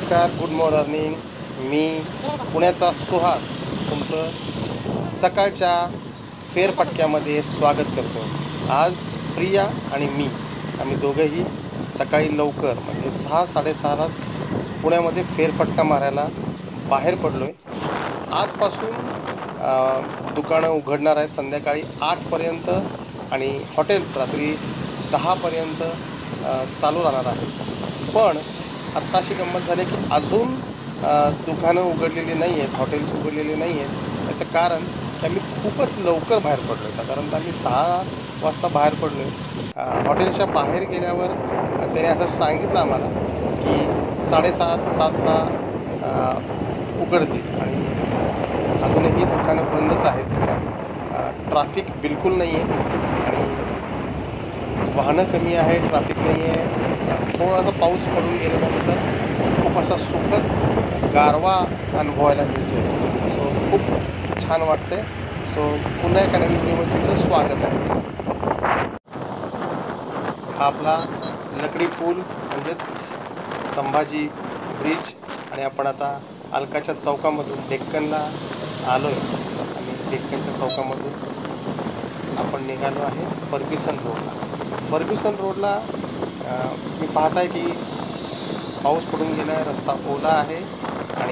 नमस्कार, good morning. मी पुण्याचा सुहास तुमचं सकाळच्या फेरफटक्यामध्ये स्वागत करतो. आज प्रिया आणि मी आम्ही दोघंही सकाळी लवकर म्हणजे 6-6:30लाच पुण्यामध्ये फेरफटका मारायला बाहेर पडलो आहे. आजपासून दुकानं उघडणार आहेत संध्याकाळी 8पर्यंत आणि हॉटेल्स रात्री 10पर्यंत चालू राहणार आहे. पण आत्ता अशी गंमत झाली की अजून दुकानं उघडलेली नाही आहेत, हॉटेल्स उघडलेले नाही आहेत. त्याचं कारण की आम्ही खूपच लवकर बाहेर पडलो आहे. साधारणतः आम्ही 6 वाजता बाहेर पडलो आहे. हॉटेलच्या बाहेर गेल्यावर त्याने असं सांगितलं आम्हाला की 7:30-7ला उघडतील आणि अजूनही दुकानं बंदच आहेत. ट्रॅफिक बिलकुल नाही आहे आणि वाहनं कमी आहे, ट्रॅफिक नाही आहे. थोडासा पाऊस पडून गेल्यानंतर खूप असा सुखद गारवा अनुभवायला मिळतो आहे. सो खूप छान वाटतं आहे. सो पुन्हा एका नवीन व्हिडिओमध्ये तुमचं स्वागत आहे. हा आपला लकडी पूल म्हणजेच संभाजी ब्रिज आणि आपण आता अलकाच्या चौकामधून डेक्कनला आलो आहे आणि डेक्कनच्या चौकामधून आपण निघालो आहे फर्ग्युसन रोडला. फर्ग्युसन रोडला मी पाहत आहे की पाऊस पडून गेला आहे, रस्ता ओला आहे आणि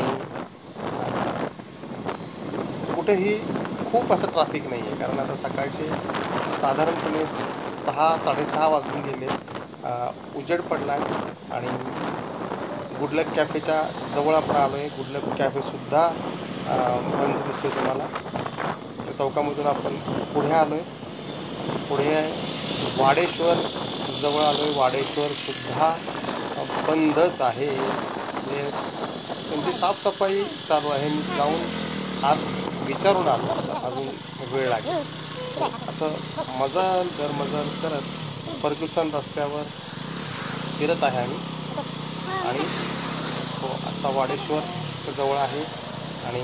कुठेही खूप असं ट्रॅफिक नाही आहे. कारण आता सकाळचे साधारणपणे 6-6:30 वाजून गेले. उजेड पडला आहे आणि गुडलक कॅफेच्या जवळ आपण आलो आहे. गुडलक कॅफेसुद्धा बंद दिसतो तुम्हाला. त्या चौकामधून आपण पुढे आलो आहे. पुढे वाडेश्वर जवळ आलो आहे. वाडेश्वरसुद्धा बंदच आहे. म्हणजे त्यांची साफसफाई चालू आहे. मी जाऊन आत विचारून आलो, अजून वेळ लागेल. असं मजल दरमजल करत फर्ग्युसन रस्त्यावर फिरत आहे आम्ही आणि तो आत्ता वाडेश्वरच्या जवळ आहे आणि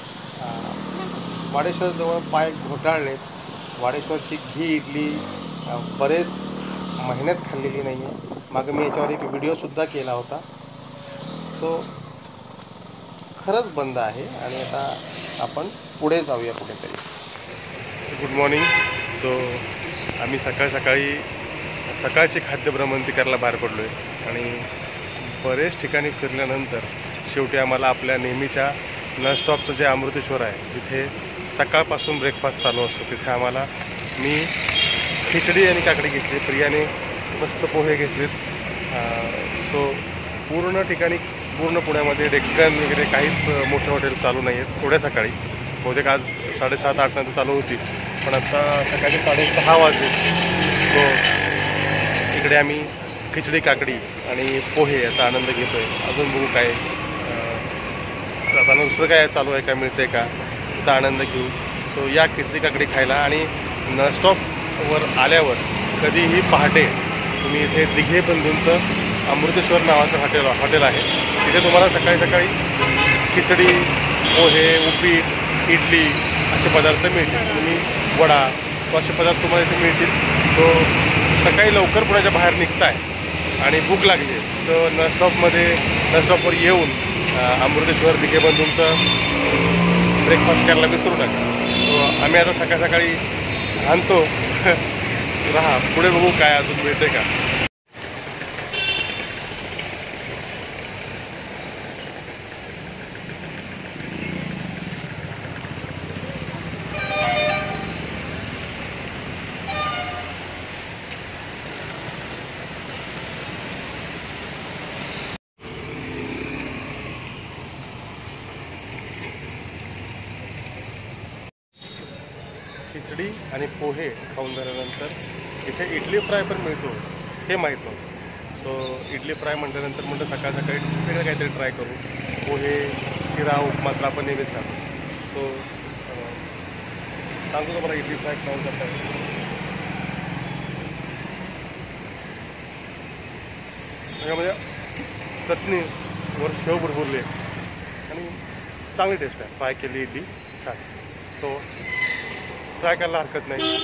वाडेश्वरजवळ पाय घोटाळलेत. वाडेश्वरची घी इडली बरेच महिन्यात खाल्लेली नाही आहे. मागं मी याच्यावर एक व्हिडिओसुद्धा केला होता. सो खरंच बंद आहे आणि आता आपण पुढे जाऊया कुठेतरी. Good morning. सो आम्ही सकाळची खाद्यभ्रमंती करायला बाहेर पडलो आहे आणि बरेच ठिकाणी फिरल्यानंतर शेवटी आम्हाला आपल्या नेहमीच्या नॉनस्टॉपचं जे अमृतेश्वर आहे जिथे सकाळपासून ब्रेकफास्ट चालू असतो तिथे आम्हाला मी खिचडी आणि काकडी घेतली. प्रियाने मस्त पोहे घेतलेत. सो पूर्ण ठिकाणी पूर्ण पुण्यामध्ये डेक्कन वगैरे काहीच मोठे हॉटेल चालू नाही आहेत. थोड्या सकाळी बहुतेक आज 7:30-8 नंतर चालू होती पण आता सकाळचे 6:30 वाजले. सो इकडे आम्ही खिचडी काकडी आणि पोहे याचा आनंद घेतो आहे. अजून बघू काय आता दुसरं काय चालू आहे, काय मिळतं आहे का याचा आनंद घेऊ. सो या खिचडी काकडी खायला आणि नॉनस्टॉपवर आल्यावर कधीही पहाटे तुम्ही इथे दिघे बंधूंचं अमृतेश्वर नावाचं हॉटेल आहे. तिथे तुम्हाला सकाळी खिचडी पोहे उपीट इडली असे पदार्थ मिळतील. तुम्ही वडा असे पदार्थ तुम्हाला इथे मिळतील. तो सकाळी लवकर पुण्याच्या बाहेर निघताय आणि भूक लागली तर नॉनस्टॉपवर येऊन अमृतेश्वर दिघे बंधूंचं ब्रेकफास्ट करायला विसरू नका. तो आम्ही आता सकाळी आणतो. राहा, पुढे बघू काय अजून मिळते का. खिचडी आणि पोहे खाऊन झाल्यानंतर इथे इडली फ्राय पण मिळतो हे माहीत नव्हतं. सो इडली फ्राय म्हटल्यानंतर म्हटलं सकाळी वेगळं काहीतरी ट्राय करू. पोहे शिरा उपमा तर आपण नेहमीच खातो. सो सांगतो तुम्हाला इडली फ्राय खाऊन जात आहे. त्याच्यामध्ये चटणीवर शेव भरपूरले आणि चांगली टेस्ट आहे. फ्राय केली इडली छान. तो ट्राय करायला हरकत नाही.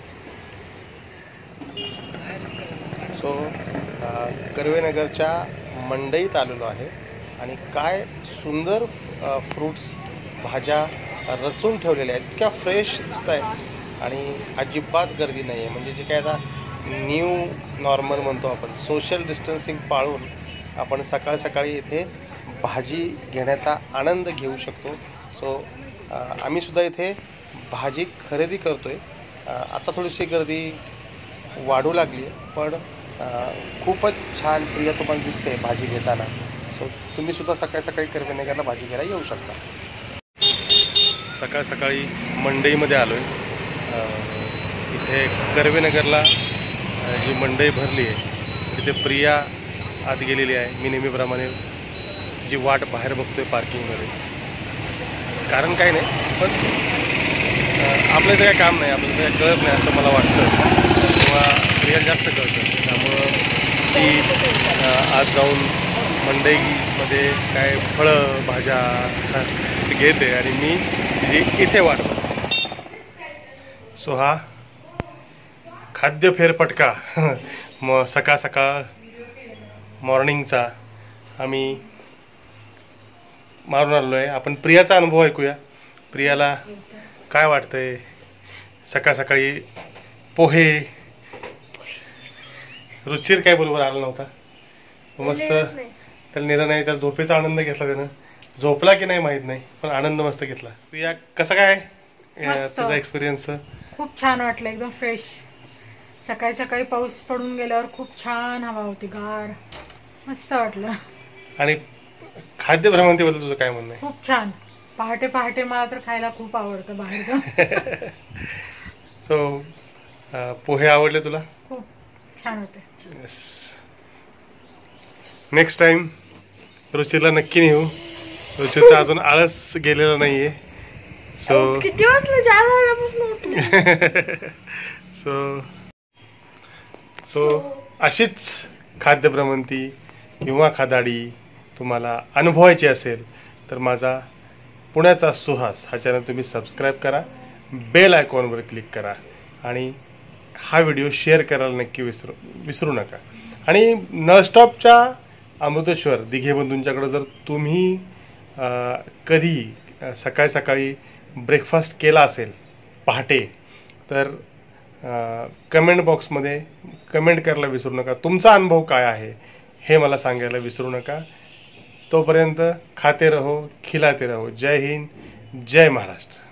सो कर्वेनगरच्या मंडईत आलेलो आहे आणि काय सुंदर फ्रूट्स भाज्या रचून ठेवलेल्या आहेत, इतक्या फ्रेश दिसत आहेत आणि अजिबात गर्दी नाही आहे. म्हणजे जे काय आता न्यू नॉर्मल म्हणतो आपण, सोशल डिस्टन्सिंग पाळून आपण सकाळ सकाळी इथे भाजी घेण्याचा आनंद घेऊ शकतो. सो आम्हीसुद्धा इथे भाजी खरेदी करतो आहे. आता थोडीशी गर्दी वाढू लागली आहे, पण खूपच छान प्रिया तुम्हाला दिसते भाजी घेताना. सो तुम्हीसुद्धा सकाळी सकाळी कर्वेनगरला भाजी घ्यायला येऊ शकता. सकाळ सकाळी मंडईमध्ये आलो आहे. इथे कर्वेनगरला जी मंडई भरली आहे तिथे प्रिया आत गेलेली आहे. मी नेहमीप्रमाणे जी वाट बाहेर बघतोय पार्किंगमध्ये. कारण काही नाही, पण आपलं इथं काय काम नाही, आपलं काही कळत नाही असं मला वाटतं, किंवा प्रिया जास्त कळतं. त्यामुळं ती आज जाऊन मंडईमध्ये काय फळं भाज्या घेते आणि मी तिची इथे वाट बघतो. सो हा खाद्य फेरफटका मग सकाळ सकाळ मॉर्निंगचा आम्ही मारून आलो आहे. आपण प्रियाचा अनुभव ऐकूया. प्रियाला काय वाटतंय सकाळ सकाळी पोहे. रुचिर काय बरोबर आला नव्हता, मस्त त्याला नेलं नाही, त्या झोपेचा आनंद घेतला त्यानं. झोपला की नाही माहित नाही, पण आनंद मस्त घेतला. प्रिया कसं काय तुझा एक्सपिरियन्स? खूप छान वाटलं, एकदम फ्रेश. सकाळी सकाळी पाऊस पडून गेल्यावर खूप छान हवा होती, गार, मस्त वाटलं. आणि खाद्य भ्रमंतीबद्दल तुझं काय म्हणणं आहे? खूप छान. पहाटे पहाटे मला तर खायला खूप आवडतं बाहेर जाऊन. सो पोहे आवडले तुला? खूप छान होते. नेक्स्ट टाइम रुचिरला नक्की नेऊ. रुचिरचा अजून आळस गेलेला नाहीये. सो किती वाजलं? सो अशीच खाद्य भ्रमंती किंवा खादाडी तुम्हाला अनुभवायची असेल तर माझा पुण्याचा सुहास हा चॅनल तुम्ही सबस्क्राईब करा, बेल आयकॉनवर क्लिक करा आणि हा व्हिडिओ शेअर करायला नक्की विसरू नका. आणि नळस्टॉपच्या अमृतेश्वर दिघेबंधूंच्याकडं जर तुम्ही कधी सकाळी सकाळी ब्रेकफास्ट केला असेल पहाटे, तर कमेंट बॉक्समध्ये कमेंट करायला विसरू नका. तुमचा अनुभव काय आहे हे मला सांगायला विसरू नका. तोपर्यंत खाते रहो, खिलाते रहो. जय हिंद, जय महाराष्ट्र.